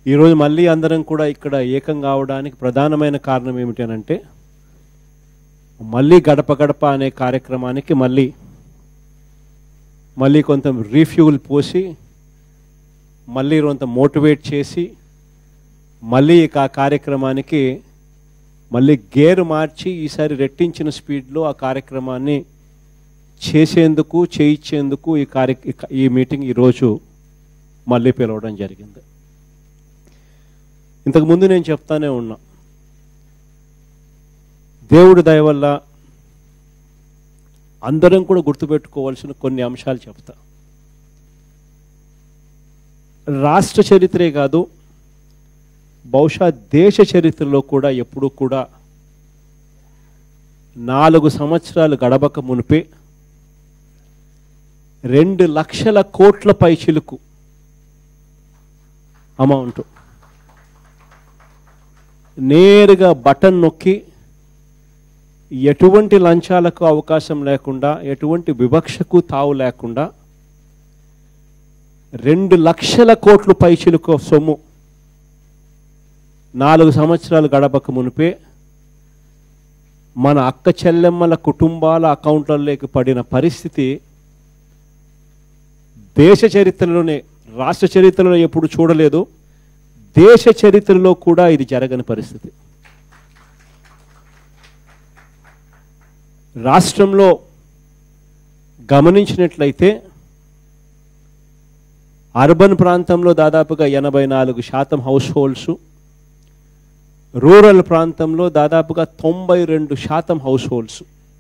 ఈరోజు మళ్ళీ అందరం కూడా ఇక్కడ ఏకం కావడానికి ప్రధానమైన కారణం ఏమిటి అంటే మళ్ళీ గడప గడప అనే కార్యక్రమానికి మళ్ళీ కొంత రీఫ్యూల్ పోసి మళ్ళీ కొంత మోటివేట్ చేసి మళ్ళీ ఆ కార్యక్రమానికి మళ్ళీ గేరు మార్చి ఈసారి రెట్టించిన స్పీడ్లో ఆ కార్యక్రమాన్ని చేసేందుకు చేయించేందుకు ఈ మీటింగ్ ఈరోజు మళ్ళీ పిలవడం జరిగింది. ఇంతకుముందు నేను చెప్తానే ఉన్నా, దేవుడి దయ వల్ల అందరం కూడా గుర్తుపెట్టుకోవాల్సిన కొన్ని అంశాలు చెప్తా. రాష్ట్ర చరిత్రే కాదు, బహుశా దేశ చరిత్రలో కూడా ఎప్పుడు కూడా 4 సంవత్సరాలు గడవక మునిపే 2 లక్షల కోట్ల పైచిలుకు అమౌంట్ నేరుగా బటన్ నొక్కి ఎటువంటి లంచాలకు అవకాశం లేకుండా, ఎటువంటి వివక్షకు తావు లేకుండా 2 లక్షల కోట్ల పైచిలుకు సొమ్ము 4 సంవత్సరాలు గడపక మునిపే మన అక్క చెల్లెమ్మల కుటుంబాల అకౌంట్లలోకి పడిన పరిస్థితి దేశ చరిత్రలోనే, రాష్ట్ర చరిత్రలో ఎప్పుడు చూడలేదు, దేశ చరిత్రలో కూడా ఇది జరగని పరిస్థితి. రాష్ట్రంలో గమనించినట్లయితే అర్బన్ ప్రాంతంలో దాదాపుగా 84% హౌస్ హోల్డ్స్, రూరల్ ప్రాంతంలో దాదాపుగా 92% హౌస్ హోల్డ్స్.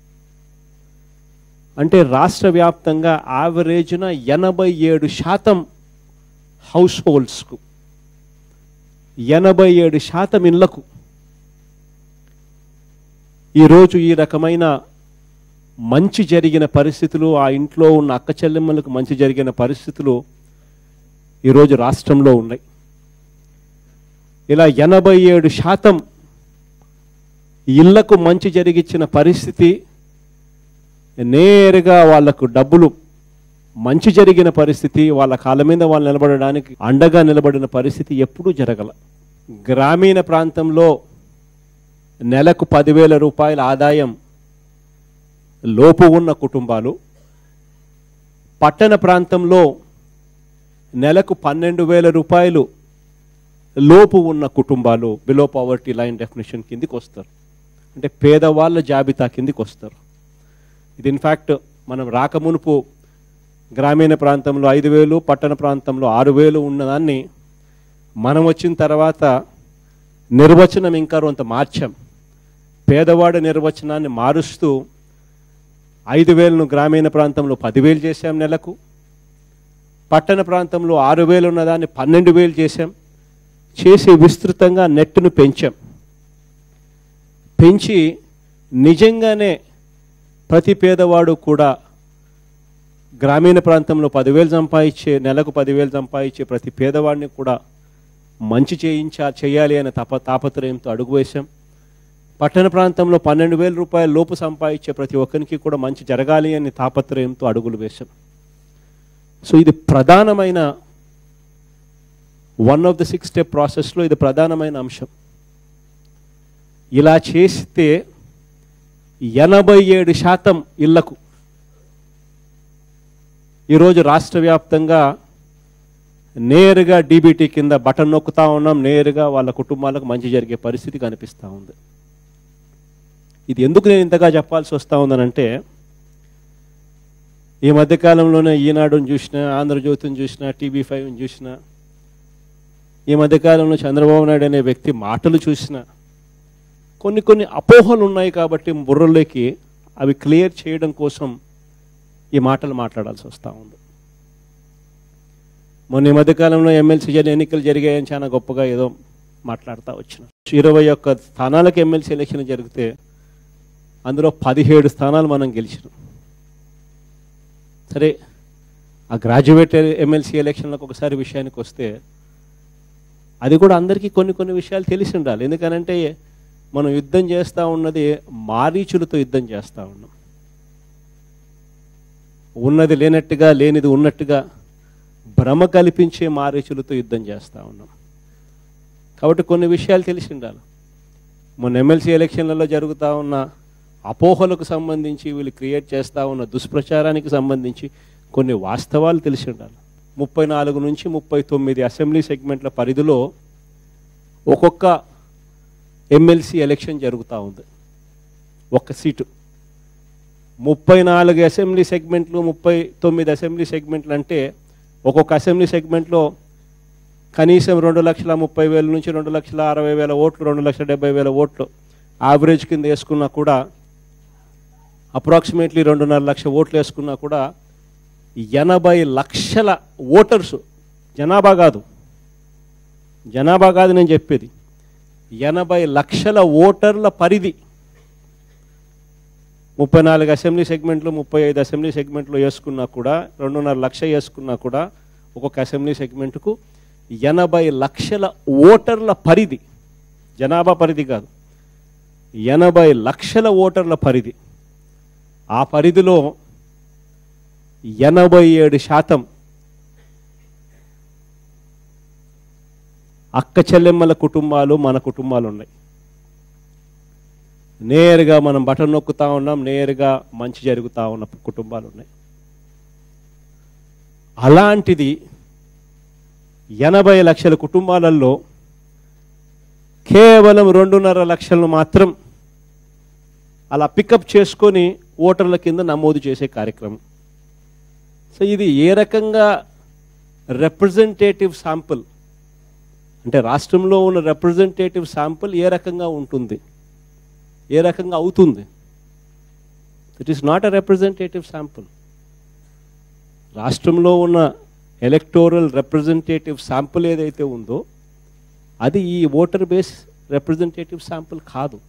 అంటే రాష్ట్ర వ్యాప్తంగా యావరేజ్న 87% హౌస్ హోల్డ్స్కు, 87% ఇళ్లకు ఈరోజు ఈ రకమైన మంచి జరిగిన పరిస్థితులు, ఆ ఇంట్లో ఉన్న అక్క చెల్లెమ్మలకు మంచి జరిగిన పరిస్థితులు ఈరోజు రాష్ట్రంలో ఉన్నాయి. ఇలా 87% ఇళ్లకు మంచి జరిగించిన పరిస్థితి, నేరుగా వాళ్లకు డబ్బులు మంచి జరిగిన పరిస్థితి, వాళ్ళ కాళ్ళ మీద వాళ్ళు నిలబడడానికి అండగా నిలబడిన పరిస్థితి ఎప్పుడూ జరగల. గ్రామీణ ప్రాంతంలో నెలకు 10,000 రూపాయల ఆదాయం లోపు ఉన్న కుటుంబాలు, పట్టణ ప్రాంతంలో నెలకు 12,000 రూపాయలు లోపు ఉన్న కుటుంబాలు బిలో పవర్టీ లైన్ డెఫినేషన్ కిందికి వస్తారు. అంటే పేదవాళ్ళ జాబితా కిందికి వస్తారు. ఇది ఇన్ఫ్యాక్ట్ మనం రాకమునుపు గ్రామీణ ప్రాంతంలో 5,000, పట్టణ ప్రాంతంలో 6,000 ఉన్నదాన్ని మనం వచ్చిన తర్వాత నిర్వచనం ఇంకా కొంత మార్చాం. పేదవాడి నిర్వచనాన్ని మారుస్తూ 5,000ను గ్రామీణ ప్రాంతంలో 10,000 చేశాం నెలకు, పట్టణ ప్రాంతంలో 6,000 ఉన్నదాన్ని 12,000 చేశాం. చేసి విస్తృతంగా నెట్ను పెంచి నిజంగానే ప్రతి పేదవాడు కూడా గ్రామీణ ప్రాంతంలో 10,000 సంపాదించే, నెలకు 10,000 సంపాదించే ప్రతి పేదవాడిని కూడా మంచి చేయాలి అనే తాపత్రయంతో అడుగు వేశాం. పట్టణ ప్రాంతంలో 12,000 రూపాయల లోపు సంపాదించే ప్రతి ఒక్కరికి కూడా మంచి జరగాలి అనే తాపత్రయంతో అడుగులు వేశాం. సో ఇది ప్రధానమైన వన్ ఆఫ్ ద 6 స్టెప్ ప్రాసెస్లో ఇది ప్రధానమైన అంశం. ఇలా చేస్తే 87% ఇళ్లకు ఈరోజు రాష్ట్ర వ్యాప్తంగా నేరుగా డీబీటీ కింద బటన్ నొక్కుతా ఉన్నాం, నేరుగా వాళ్ళ కుటుంబాలకు మంచి జరిగే పరిస్థితి కనిపిస్తూ ఉంది. ఇది ఎందుకు నేను ఇంతగా చెప్పాల్సి వస్తూ ఉందనంటే, ఈ మధ్యకాలంలోనే ఈనాడుని చూసినా, ఆంధ్రజ్యోతిని చూసినా, TV5ని చూసినా, ఈ మధ్యకాలంలో చంద్రబాబు నాయుడు అనే వ్యక్తి మాటలు చూసినా కొన్ని అపోహలు ఉన్నాయి. కాబట్టి బుర్రలోకి అవి క్లియర్ చేయడం కోసం ఈ మాటలు మాట్లాడాల్సి వస్తూ ఉంది. మొన్న ఈ మధ్యకాలంలో ఎమ్మెల్సీ ఎన్నికలు జరిగాయని చాలా గొప్పగా ఏదో మాట్లాడుతూ వచ్చిన. 21 స్థానాలకు ఎమ్మెల్సీ ఎలక్షన్ జరిగితే అందులో 17 స్థానాలు మనం గెలిచినాం. సరే, ఆ గ్రాడ్యుయేట్ ఎమ్మెల్సీ ఎలక్షన్లకు ఒకసారి విషయానికి వస్తే అది కూడా అందరికీ కొన్ని విషయాలు తెలిసి ఉండాలి. ఎందుకనంటే మనం యుద్ధం చేస్తూ ఉన్నది మారీచులతో యుద్ధం చేస్తూ ఉన్నాం. ఉన్నది లేనట్టుగా, లేనిది ఉన్నట్టుగా భ్రమ కల్పించే మారీచులతో యుద్ధం చేస్తూ ఉన్నాం. కాబట్టి కొన్ని విషయాలు తెలిసి ఉండాలి. మొన్న ఎమ్మెల్సీ ఎలక్షన్లలో జరుగుతూ ఉన్న అపోహలకు సంబంధించి వీళ్ళు క్రియేట్ చేస్తూ ఉన్న దుష్ప్రచారానికి సంబంధించి కొన్ని వాస్తవాలు తెలిసి ఉండాలి. 34 నుంచి 39 అసెంబ్లీ సెగ్మెంట్ల పరిధిలో ఒక్కొక్క ఎమ్మెల్సీ ఎలక్షన్ జరుగుతూ ఉంది. ఒక్క సీటు 34 అసెంబ్లీ సెగ్మెంట్లు, 39 అసెంబ్లీ సెగ్మెంట్లు అంటే ఒక్కొక్క అసెంబ్లీ సెగ్మెంట్లో కనీసం 2,30,000 నుంచి 2,60,000 ఓట్లు, 2,70,000 ఓట్లు యావరేజ్ కింద వేసుకున్నా కూడా, అప్రాక్సిమేట్లీ 2.5 లక్షల ఓట్లు వేసుకున్నా కూడా 80 లక్షల ఓటర్స్, జనాభా కాదు నేను చెప్పేది, 80 లక్షల ఓటర్ల పరిధి 34 అసెంబ్లీ సెగ్మెంట్లు, 35 అసెంబ్లీ సెగ్మెంట్లు వేసుకున్నా కూడా, 2.5 లక్షలు వేసుకున్నా కూడా ఒక్కొక్క అసెంబ్లీ సెగ్మెంట్కు 80 లక్షల ఓటర్ల పరిధి, జనాభా పరిధి కాదు, 80 లక్షల ఓటర్ల పరిధి. ఆ పరిధిలో 87% అక్క చెల్లెమ్మల కుటుంబాలు, మన కుటుంబాలు ఉన్నాయి. నేరుగా మనం బటన్ నొక్కుతా ఉన్నాం, నేరుగా మంచి జరుగుతూ ఉన్న కుటుంబాలు ఉన్నాయి. అలాంటిది 80 లక్షల కుటుంబాలలో కేవలం 2.5 లక్షలను మాత్రం అలా పికప్ చేసుకొని ఓటర్ల కింద నమోదు చేసే కార్యక్రమం. సో ఇది ఏ రకంగా రిప్రజెంటేటివ్ శాంపుల్ అంటే రాష్ట్రంలో ఉన్న రిప్రజెంటేటివ్ శాంపుల్ ఏ రకంగా ఉంటుంది, ఏ రకంగా అవుతుంది? It is not a representative sample. రాష్ట్రంలో ఉన్న ఎలక్టోరల్ రిప్రజెంటేటివ్ శాంపుల్ ఏదైతే ఉందో అది ఈ ఓటర్ బేస్ రిప్రజెంటేటివ్ శాంపుల్ కాదు.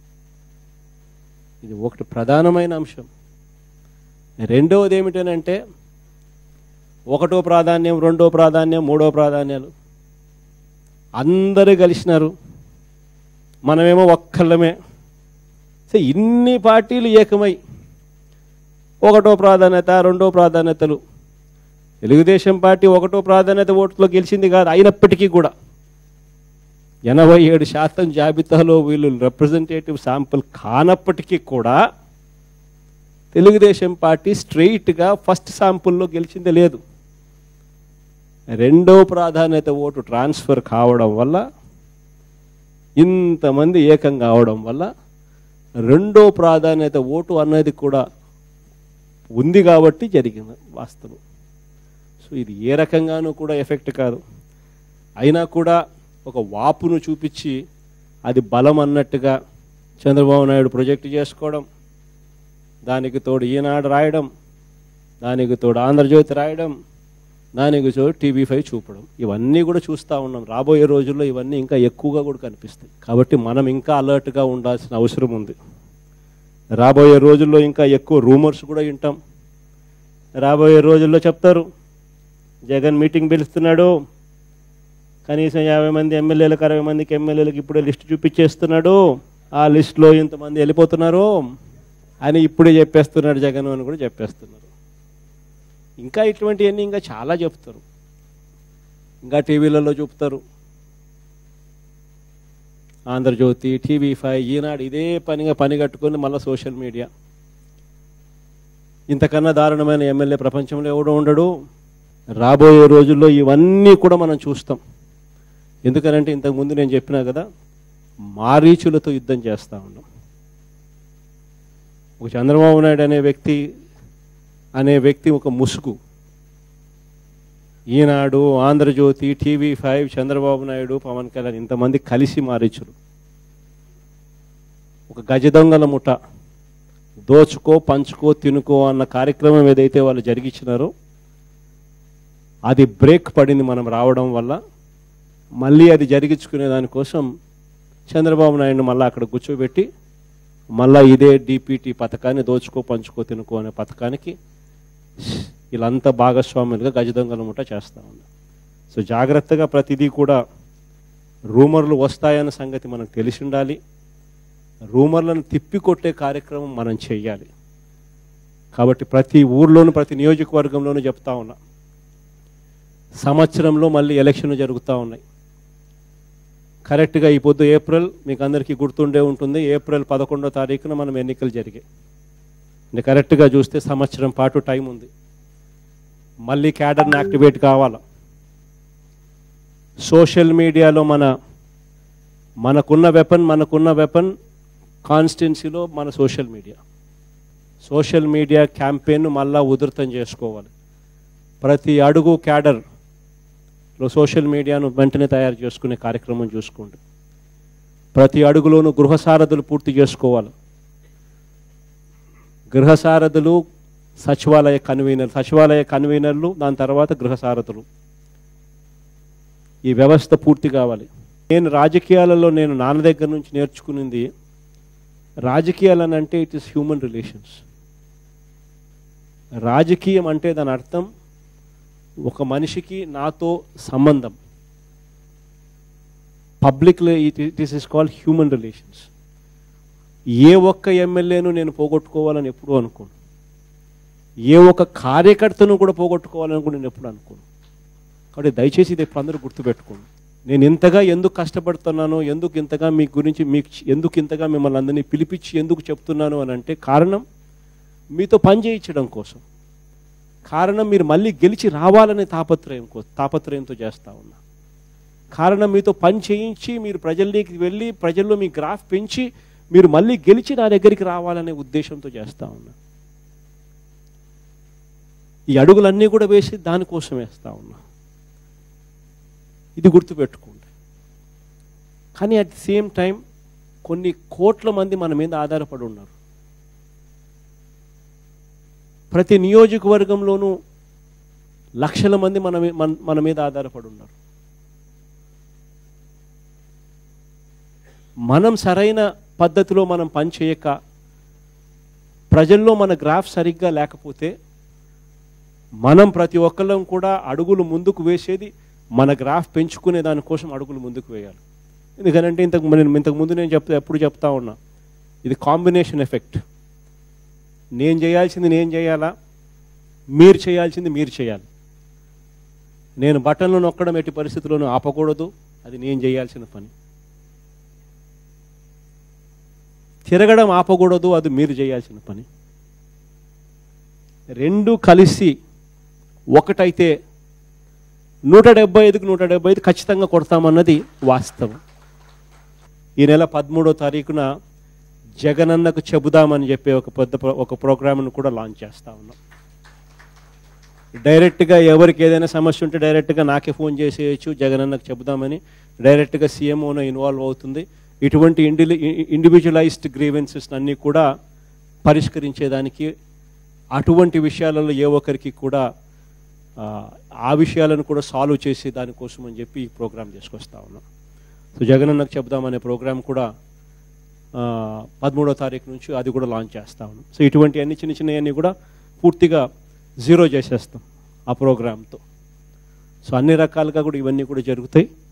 ఇది ఒకటి ప్రధానమైన అంశం. రెండవది ఏమిటనంటే, 1వ ప్రాధాన్యం, 2వ ప్రాధాన్యం, 3వ ప్రాధాన్యాలు అందరూ కలిసినారు, మనమేమో ఒక్కళ్ళమే. సో ఇన్ని పార్టీలు ఏకమై 1వ ప్రాధాన్యత, 2వ ప్రాధాన్యతలు, తెలుగుదేశం పార్టీ 1వ ప్రాధాన్యత ఓటులో గెలిచింది కాదు, అయినప్పటికీ కూడా 87% జాబితాలో వీళ్ళు రిప్రజెంటేటివ్ శాంపుల్ కానప్పటికీ కూడా తెలుగుదేశం పార్టీ స్ట్రెయిట్గా ఫస్ట్ శాంపుల్లో గెలిచిందే లేదు. 2వ ప్రాధాన్యత ఓటు ట్రాన్స్ఫర్ కావడం వల్ల, ఇంతమంది ఏకం కావడం వల్ల 2వ ప్రాధాన్యత ఓటు అన్నది కూడా ఉంది కాబట్టి జరిగింది వాస్తవం. సో ఇది ఏ రకంగానూ కూడా ఎఫెక్ట్ కాదు. అయినా కూడా ఒక వాపును చూపించి అది బలం అన్నట్టుగా చంద్రబాబు నాయుడు ప్రొజెక్ట్ చేసుకోవడం, దానికి తోడు ఈనాడు రాయడం, దానికి తోడు ఆంధ్రజ్యోతి రాయడం, దానికి తోడు TV5 చూపడం, ఇవన్నీ కూడా చూస్తూ ఉన్నాం. రాబోయే రోజుల్లో ఇవన్నీ ఇంకా ఎక్కువగా కూడా కనిపిస్తాయి. కాబట్టి మనం ఇంకా అలర్ట్గా ఉండాల్సిన అవసరం ఉంది. రాబోయే రోజుల్లో ఇంకా ఎక్కువ రూమర్స్ కూడా వింటాం. రాబోయే రోజుల్లో చెప్తారు, జగన్ మీటింగ్ పిలుస్తున్నాడు, కనీసం 50 మంది ఎమ్మెల్యేలకు, 60 మందికి ఎమ్మెల్యేలకు ఇప్పుడే లిస్టు చూపించేస్తున్నాడు, ఆ లిస్టులో ఇంతమంది వెళ్ళిపోతున్నారు అని ఇప్పుడే చెప్పేస్తున్నాడు జగన్ అని కూడా చెప్పేస్తున్నారు. ఇంకా ఇటువంటివన్నీ ఇంకా చాలా చెప్తారు, ఇంకా టీవీలలో చూపుతారు. ఆంధ్రజ్యోతి, TV5, ఈనాడు ఇదే పని కట్టుకొని మళ్ళీ సోషల్ మీడియా. ఇంతకన్నా దారుణమైన ఎమ్మెల్యే ప్రపంచంలో ఎవడో ఉండడు. రాబోయే రోజుల్లో ఇవన్నీ కూడా మనం చూస్తాం. ఎందుకనంటే ఇంతకుముందు నేను చెప్పినా కదా, మారీచులతో యుద్ధం చేస్తూ ఉన్నాం. ఒక చంద్రబాబు నాయుడు అనే వ్యక్తి ఒక ముసుగు. ఈనాడు, ఆంధ్రజ్యోతి, TV5, చంద్రబాబు నాయుడు, పవన్ కళ్యాణ్ ఇంతమంది కలిసి మారీచులు. ఒక గజ దొంగల ముఠ, దోచుకో, పంచుకో, తినుకో అన్న కార్యక్రమం ఏదైతే వాళ్ళు జరిగించినారో అది బ్రేక్ పడింది మనం రావడం వల్ల. మళ్ళీ అది జరిగించుకునే దానికోసం చంద్రబాబు నాయుడుని మళ్ళీ అక్కడ కూర్చోబెట్టి మళ్ళీ ఇదే DPT పథకాన్ని, దోచుకో, పంచుకో, తినుకో అనే పథకానికి వీళ్ళంతా భాగస్వాములుగా గజదొంగల ముఠ చేస్తూ ఉన్నారు. సో జాగ్రత్తగా ప్రతిదీ కూడా రూమర్లు వస్తాయన్న సంగతి మనకు తెలిసి ఉండాలి. రూమర్లను తిప్పికొట్టే కార్యక్రమం మనం చేయాలి. కాబట్టి ప్రతి ఊర్లోనూ, ప్రతి నియోజకవర్గంలోనూ చెప్తా ఉన్నా, సంవత్సరంలో మళ్ళీ ఎలక్షన్లు జరుగుతూ ఉన్నాయి. కరెక్ట్గా ఈ పొద్దు ఏప్రిల్ మీకు అందరికీ గుర్తుండే ఉంటుంది, ఏప్రిల్ 11వ తారీఖున మనం ఎన్నికలు జరిగాయి. కరెక్ట్గా చూస్తే సంవత్సరం పాటు టైం ఉంది. మళ్ళీ క్యాడర్ని యాక్టివేట్ కావాలా. సోషల్ మీడియాలో మనకున్న వెపన్ కాన్స్టిట్యున్సీలో మన సోషల్ మీడియా క్యాంపెయిన్ మళ్ళా ఉధృతం చేసుకోవాలి. ప్రతి అడుగు క్యాడర్లో సోషల్ మీడియాను వెంటనే తయారు చేసుకునే కార్యక్రమం చూసుకోండి. ప్రతి అడుగులోనూ గృహసారథులు పూర్తి చేసుకోవాలి. గృహసారథులు, సచివాలయ కన్వీనర్లు, దాని తర్వాత గృహసారథులు, ఈ వ్యవస్థ పూర్తి కావాలి. నేను రాజకీయాలలో నాన్న దగ్గర నుంచి నేర్చుకునింది, రాజకీయాలని అంటే ఇట్ ఈస్ హ్యూమన్ రిలేషన్స్. రాజకీయం అంటే దాని అర్థం ఒక మనిషికి నాతో సంబంధం. పబ్లిక్లో it is called human relations. ఏ ఒక్క ఎమ్మెల్యేను నేను పోగొట్టుకోవాలని ఎప్పుడూ అనుకోను, ఏ ఒక్క కార్యకర్తను కూడా పోగొట్టుకోవాలని కూడా నేను ఎప్పుడు అనుకోను. కాబట్టి దయచేసి ఇది ఇప్పుడు అందరూ గుర్తుపెట్టుకోండి. నేను ఇంతగా ఎందుకు కష్టపడుతున్నానో, ఎందుకు ఇంతగా మీ గురించి ఎందుకు ఇంతగా మిమ్మల్ని అందరినీ పిలిపించి ఎందుకు చెప్తున్నాను అని అంటే, కారణం మీతో పని చేయించడం కోసం, కారణం మీరు మళ్ళీ గెలిచి రావాలనే తాపత్రయంతో చేస్తూ ఉన్నా, కారణం మీతో పని చేయించి మీరు ప్రజల్లోకి వెళ్ళి ప్రజల్లో మీ గ్రాఫ్ పెంచి మీరు మళ్ళీ గెలిచి నా దగ్గరికి రావాలనే ఉద్దేశంతో చేస్తూ ఉన్నా. ఈ అడుగులన్నీ కూడా వేసి దానికోసం వేస్తూ ఉన్నా. ఇది గుర్తుపెట్టుకోండి. కానీ అట్ ది సేమ్ టైం కొన్ని కోట్ల మంది మన మీద ఆధారపడి ఉన్నారు. ప్రతి నియోజకవర్గంలోనూ లక్షల మంది మన మీద ఆధారపడి ఉన్నారు. మనం సరైన పద్ధతిలో మనం పనిచేయక, ప్రజల్లో మన గ్రాఫ్ సరిగ్గా లేకపోతే, మనం ప్రతి ఒక్కళ్ళం కూడా అడుగులు ముందుకు వేసేది మన గ్రాఫ్ పెంచుకునే దానికోసం అడుగులు ముందుకు వేయాలి. ఎందుకంటే ఇంతకుముందు నేను ఎప్పుడు చెప్తా ఉన్నా, ఇది కాంబినేషన్ ఎఫెక్ట్. నేను చేయాల్సింది నేను చేయాలా, మీరు చేయాల్సింది మీరు చేయాలి. నేను బటన్లు నొక్కడం ఎట్టి పరిస్థితుల్లోనూ ఆపకూడదు, అది నేను చేయాల్సిన పని. తిరగడం ఆపకూడదు, అది మీరు చేయాల్సిన పని. రెండు కలిసి ఒకటైతే 175కి 175 ఖచ్చితంగా కొడతామన్నది వాస్తవం. ఈ నెల 13వ తారీఖున జగనన్నకు చెబుదామని చెప్పి ఒక ప్రోగ్రామ్ను కూడా లాంచ్ చేస్తూ ఉన్నాం. డైరెక్ట్గా ఎవరికి ఏదైనా సమస్య ఉంటే డైరెక్ట్గా నాకే ఫోన్ చేసేయచ్చు, జగనన్నకు చెబుదామని. డైరెక్ట్గా సీఎంఓను ఇన్వాల్వ్ అవుతుంది. ఇటువంటి ఇండివిజువలైజ్డ్ గ్రీవెన్సెస్ అన్నీ కూడా పరిష్కరించేదానికి, అటువంటి విషయాలలో ఏ ఒక్కరికి కూడా ఆ విషయాలను కూడా సాల్వ్ చేసే దానికోసం అని చెప్పి ఈ ప్రోగ్రాం తీసుకొస్తా ఉన్నాం. సో జగనన్నకు చెబుదామనే ప్రోగ్రాం కూడా 13వ తారీఖు నుంచి అది కూడా లాంచ్ చేస్తా ఉన్నాం. సో ఇటువంటి అన్ని చిన్నవన్నీ కూడా పూర్తిగా జీరో చేసేస్తాం ఆ ప్రోగ్రాంతో. సో అన్ని రకాలుగా కూడా ఇవన్నీ కూడా జరుగుతాయి.